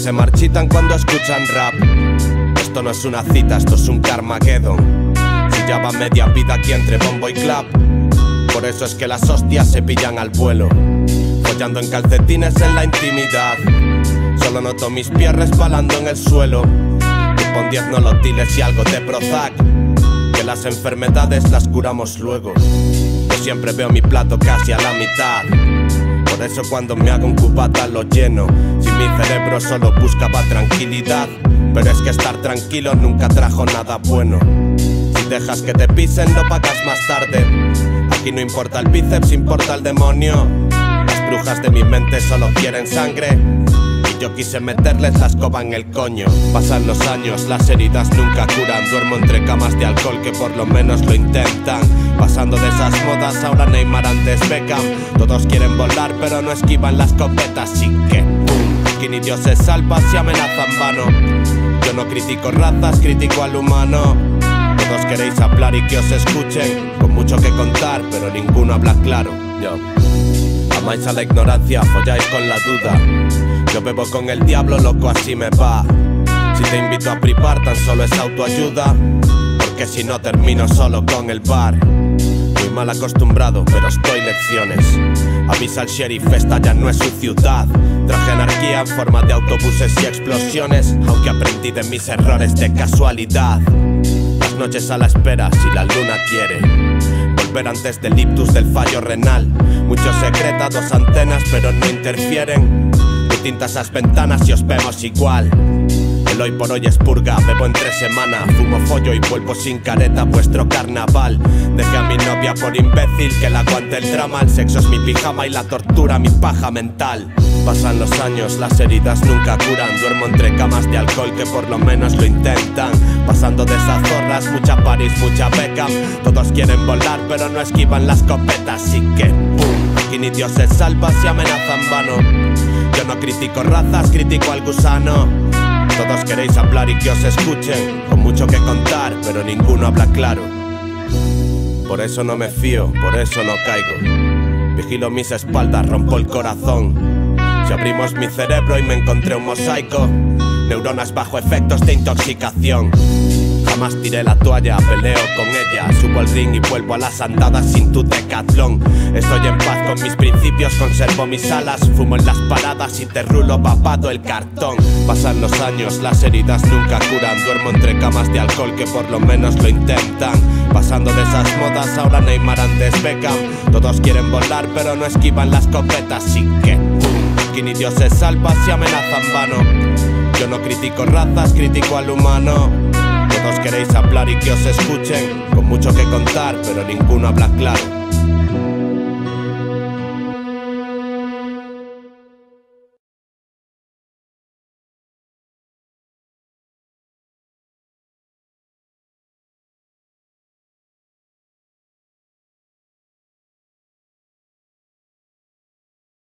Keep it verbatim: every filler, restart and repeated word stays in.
se marchitan cuando escuchan rap. Esto no es una cita, esto es un Carmageddon. Si ya va media vida aquí entre bombo y clap. Por eso es que las hostias se pillan al vuelo, follando en calcetines en la intimidad. Solo noto mis pies resbalando en el suelo. Y pon diez nolotiles y algo de Prozac, que las enfermedades las curamos luego. Yo siempre veo mi plato casi a la mitad. Por eso cuando me hago un cubata lo lleno. Si mi cerebro solo buscaba tranquilidad, pero es que estar tranquilo nunca trajo nada bueno. Si dejas que te pisen lo pagas más tarde. Aquí no importa el bíceps, importa el demonio. Las brujas de mi mente solo quieren sangre, y yo quise meterles la escoba en el coño. Pasan los años, las heridas nunca curan. Duermo entre camas de alcohol que por lo menos lo intentan. Pasando de esas modas, ahora Neymar antes Beckham. Todos quieren volar pero no esquivan las copetas. Así que, boom, aquí ni Dios se salva si amenaza en vano. Yo no critico razas, critico al humano. Todos queréis hablar y que os escuchen, con mucho que contar pero ninguno habla claro. Yo. Amáis a la ignorancia, folláis con la duda. Yo bebo con el diablo, loco, así me va. Si te invito a pripar, tan solo es autoayuda, porque si no termino solo con el bar. Muy mal acostumbrado, pero estoy lecciones. Avisa al sheriff, esta ya no es su ciudad. Traje anarquía en forma de autobuses y explosiones, aunque aprendí de mis errores de casualidad. Las noches a la espera, si la luna quiere volver antes del ictus del fallo renal. Mucho secreta, dos antenas pero no interfieren. Distintas las ventanas y os vemos igual. El hoy por hoy es purga, bebo entre semana. Fumo follo y vuelvo sin careta a vuestro carnaval. Dejé a mi novia por imbécil, que la aguante el drama. El sexo es mi pijama y la tortura mi paja mental. Pasan los años, las heridas nunca curan. Duermo entre camas de alcohol que por lo menos lo intentan. Pasando de esas zorras, mucha Paris, mucha Beckham. Todos quieren volar pero no esquivan las copetas. Así que, boom, aquí ni Dios se salva si amenaza en vano. Yo no critico razas, critico al gusano. Todos queréis hablar y que os escuchen, con mucho que contar pero ninguno habla claro. Por eso no me fío, por eso no caigo. Vigilo mis espaldas, rompo el corazón. Si abrimos mi cerebro y me encontré un mosaico, neuronas bajo efectos de intoxicación. Jamás tiré la toalla, peleo con ella. Subo al ring y vuelvo a las andadas sin tu decatlón. Estoy en paz con mis principios, conservo mis alas. Fumo en las paradas y te rulo papado el cartón. Pasan los años, las heridas nunca curan. Duermo entre camas de alcohol que por lo menos lo intentan. Pasando de esas modas, ahora Neymar antes Beckham. Todos quieren volar pero no esquivan las copetas. Así que, boom, aquí ni Dios se salva si amenaza en vano. Yo no critico razas, critico al humano. Todos queréis hablar y que os escuchen, con mucho que contar pero ninguno habla claro.